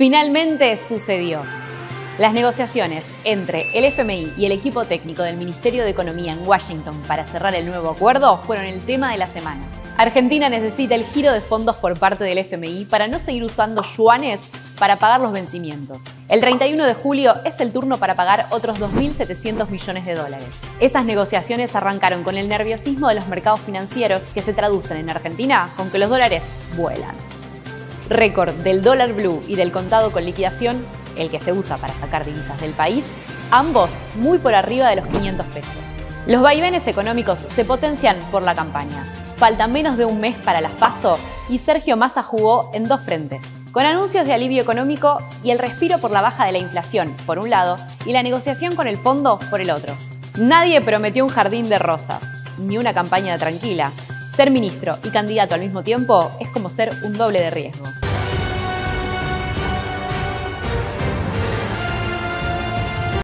Finalmente sucedió. Las negociaciones entre el FMI y el equipo técnico del Ministerio de Economía en Washington para cerrar el nuevo acuerdo fueron el tema de la semana. Argentina necesita el giro de fondos por parte del FMI para no seguir usando yuanes para pagar los vencimientos. El 31 de julio es el turno para pagar otros 2.700 millones de dólares. Esas negociaciones arrancaron con el nerviosismo de los mercados financieros que se traducen en Argentina con que los dólares vuelan. Récord del dólar blue y del contado con liquidación, el que se usa para sacar divisas del país, ambos muy por arriba de los 500 pesos. Los vaivenes económicos se potencian por la campaña. Falta menos de un mes para las PASO y Sergio Massa jugó en dos frentes, con anuncios de alivio económico y el respiro por la baja de la inflación, por un lado, y la negociación con el fondo, por el otro. Nadie prometió un jardín de rosas, ni una campaña tranquila. Ser ministro y candidato al mismo tiempo es como ser un doble de riesgo.